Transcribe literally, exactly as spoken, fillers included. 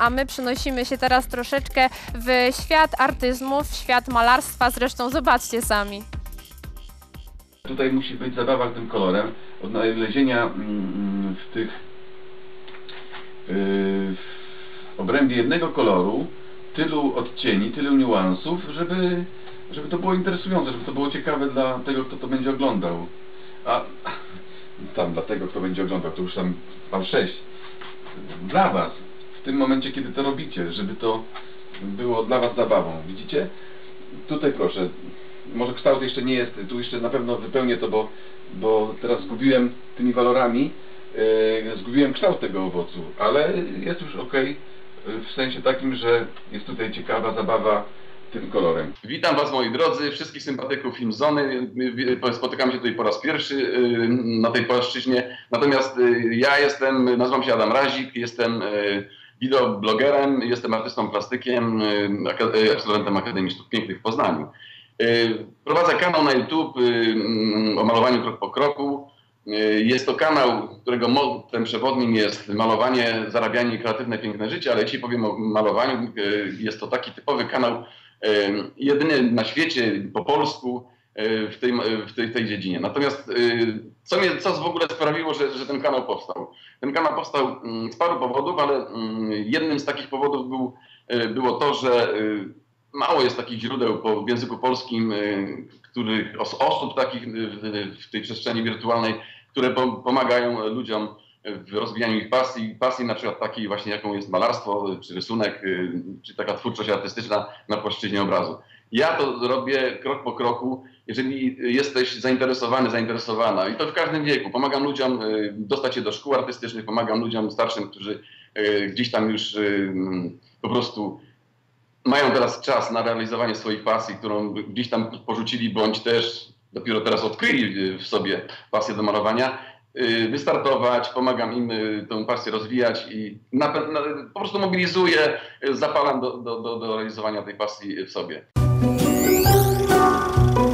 a my przenosimy się teraz troszeczkę w świat artyzmów, w świat malarstwa, zresztą zobaczcie sami. Tutaj musi być zabawa tym kolorem, odnalezienia w tych w obrębie jednego koloru tylu odcieni, tylu niuansów, żeby, żeby to było interesujące, żeby to było ciekawe dla tego, kto to będzie oglądał. A tam dla tego, kto będzie oglądał, to już tam pan sześć. Dla was, w tym momencie, kiedy to robicie, żeby to było dla was zabawą. Widzicie? Tutaj proszę, może kształt jeszcze nie jest, tu jeszcze na pewno wypełnię to, bo, bo teraz zgubiłem tymi walorami, yy, zgubiłem kształt tego owocu, ale jest już ok, w sensie takim, że jest tutaj ciekawa zabawa tym kolorem. Witam was, moi drodzy, wszystkich sympatyków Filmzony. Spotykamy się tutaj po raz pierwszy na tej płaszczyźnie. Natomiast ja jestem, nazywam się Adam Razik, jestem wideoblogerem, jestem artystą plastykiem, absolwentem Akademii Sztuk Pięknych w Poznaniu. Prowadzę kanał na YouTube o malowaniu krok po kroku. Jest to kanał, którego mottem przewodnim jest malowanie, zarabianie i kreatywne, piękne życie, ale dzisiaj powiem o malowaniu. Jest to taki typowy kanał, jedyny na świecie, po polsku, w tej, w tej, tej dziedzinie. Natomiast co, mnie, co w ogóle sprawiło, że, że ten kanał powstał? Ten kanał powstał z paru powodów, ale jednym z takich powodów był, było to, że mało jest takich źródeł po, w języku polskim, których, osób takich w tej przestrzeni wirtualnej, które pomagają ludziom w rozwijaniu ich pasji, pasji na przykład takiej właśnie, jaką jest malarstwo, czy rysunek, czy taka twórczość artystyczna na płaszczyźnie obrazu. Ja to robię krok po kroku, jeżeli jesteś zainteresowany, zainteresowana, i to w każdym wieku. Pomagam ludziom dostać się do szkół artystycznych, pomagam ludziom starszym, którzy gdzieś tam już po prostu mają teraz czas na realizowanie swoich pasji, którą gdzieś tam porzucili, bądź też dopiero teraz odkryli w sobie pasję do malowania, wystartować, pomagam im tę pasję rozwijać i na, na, po prostu mobilizuję, zapalam do, do, do, do realizowania tej pasji w sobie.